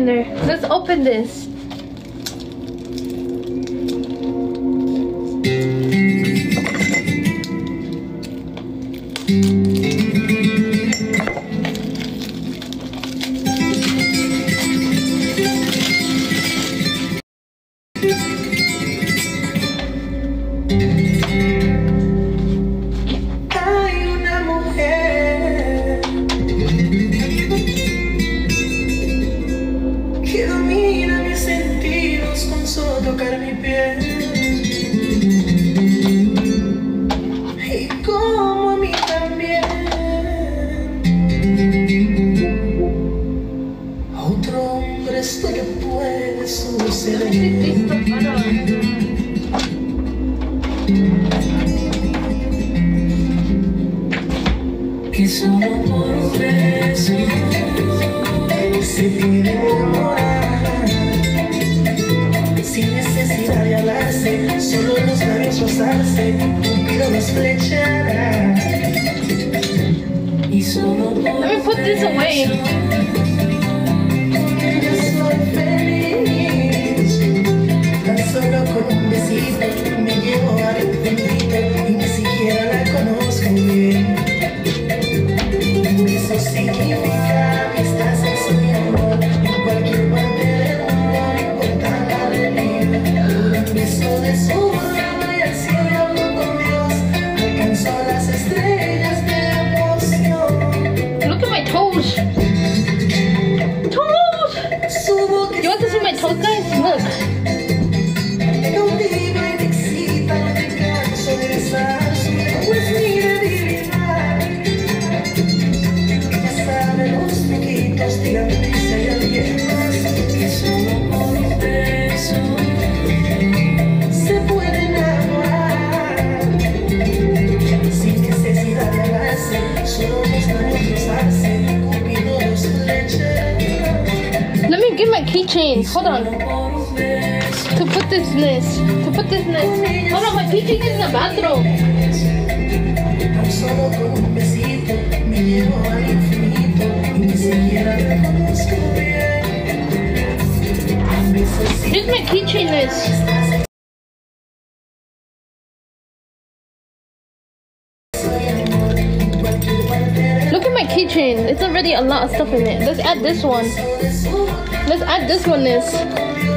in there. Let's open this. Tocar mi piel y como a mí también. A otro hombre esto le puede suceder. Que solo por un beso se puede enamorar. Sin necesidad de hablarse, solo los labios rozarse, Cupido nos flechará. Y solo por Let me put this away. yo soy feliz. Tan solo con un besito me llevo al infinito y ni siquiera la conozco bien. Un beso significa amistad, sexo y amor en cualquier parte del mundo, no importa la religión. Un beso de su boca y al cielo habló con Dios, alcanzó las estrellas de emoción. Look at my toes. Toes! Su boca You want to see my toes, guys? Look. contigo y me excita, no te canso de besar, su lengua es mi debilidad. Ella sabe los truquitos, dígame si hay alguien más que solo por un beso se puede enamorar. Sin necesidad de hablarse, solo los labios rozarse, Cupido los flechará. Let me get my keychain. Hold on. To put this in this. To put this in this. Hold on, my keychain is in the bathroom. Tan solo con un besito me llevo al infinito y ni siquiera te conozco bien. Un beso Here's my keychain list. Look at my keychain. It's already a lot of stuff in it. Let's add this one. Let's add this one.